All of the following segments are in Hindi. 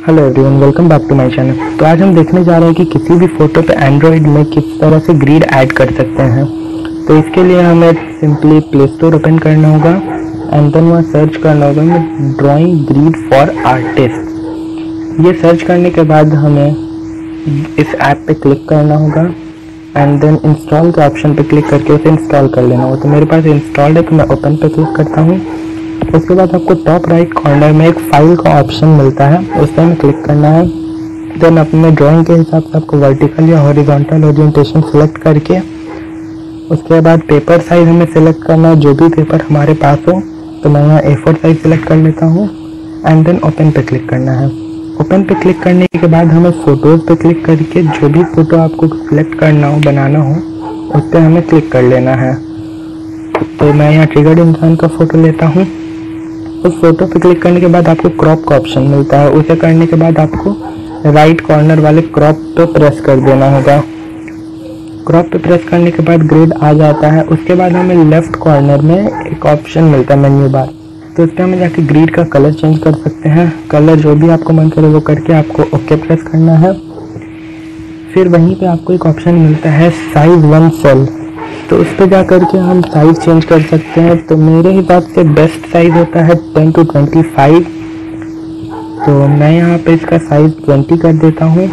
Hello everyone, welcome back to my channel. तो आज हम देखने जा रहे हैं कि किसी भी फोटो पे एंड्रॉइड में किस तरह से ग्रिड ऐड कर सकते हैं। तो इसके लिए हमें सिंपली प्ले स्टोर ओपन करना होगा एंड देन वहाँ सर्च करना होगा ड्राइंग ग्रिड फॉर आर्टिस्ट। ये सर्च करने के बाद हमें इस ऐप पे क्लिक करना होगा एंड देन इंस्टॉल के ऑप्शन पे क्लिक करके उसे इंस्टॉल कर लेना होगा। तो मेरे पास इंस्टॉल्ड है तो मैं ओपन पे क्लिक करता हूँ। उसके बाद आपको टॉप राइट कॉर्नर में एक फाइल का ऑप्शन मिलता है, उस पर हमें क्लिक करना है। देन अपने ड्राइंग के हिसाब से आपको वर्टिकल या हॉरिजॉन्टल ओरिएंटेशन सेलेक्ट करके उसके बाद पेपर साइज हमें सेलेक्ट करना है, जो भी पेपर हमारे पास हो। तो मैं यहाँ A4 साइज सेलेक्ट कर लेता हूँ एंड देन ओपन पे क्लिक करना है। ओपन पे क्लिक करने के बाद हमें फ़ोटोज़ पे क्लिक करके जो भी फ़ोटो आपको सिलेक्ट करना हो, बनाना हो, उस पर हमें क्लिक कर लेना है। तो मैं यहाँ ट्रिगर्ड इंसान का फ़ोटो लेता हूँ। उस फोटो पे क्लिक करने के बाद आपको क्रॉप का ऑप्शन मिलता है। उसे करने के बाद आपको राइट कॉर्नर वाले क्रॉप पे प्रेस कर देना होगा। क्रॉप पे प्रेस करने के बाद ग्रिड आ जाता है। उसके बाद हमें लेफ्ट कॉर्नर में एक ऑप्शन मिलता है मेन्यू बार, तो उस पर हमें जाके ग्रिड का कलर चेंज कर सकते हैं। कलर जो भी आपको मन करे वो करके आपको ओके प्रेस करना है। फिर वहीं पे आपको एक ऑप्शन मिलता है साइज 1 सेल, तो उस पर जा करके हम साइज़ चेंज कर सकते हैं। तो मेरे हिसाब से बेस्ट साइज़ होता है 10 to 25, तो मैं यहाँ पे इसका साइज़ 20 कर देता हूँ।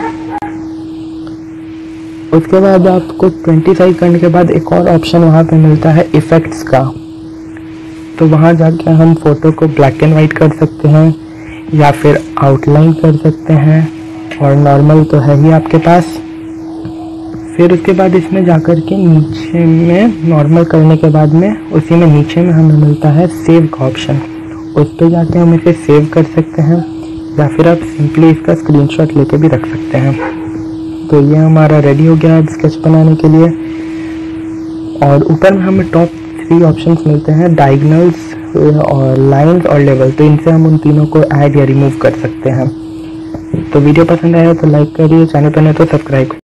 उसके बाद आपको 20 साइज करने के बाद एक और ऑप्शन वहाँ पे मिलता है इफ़ेक्ट्स का, तो वहाँ जाके हम फ़ोटो को ब्लैक एंड वाइट कर सकते हैं या फिर आउटलाइन कर सकते हैं, और नॉर्मल तो है ही आपके पास। फिर उसके बाद इसमें जाकर के नीचे में नॉर्मल करने के बाद में उसी में नीचे में हमें मिलता है सेव का ऑप्शन, उस पर जाके हम इसे सेव कर सकते हैं या फिर आप सिंपली इसका स्क्रीनशॉट लेके भी रख सकते हैं। तो ये हमारा रेडी हो गया अब स्केच बनाने के लिए। और ऊपर में हमें टॉप 3 ऑप्शंस मिलते हैं, डायगोनल्स और लाइंस और लेवल, तो इनसे हम उन तीनों को ऐड या रिमूव कर सकते हैं। तो वीडियो पसंद आया तो लाइक करिए, चैनल पर नहीं तो सब्सक्राइब।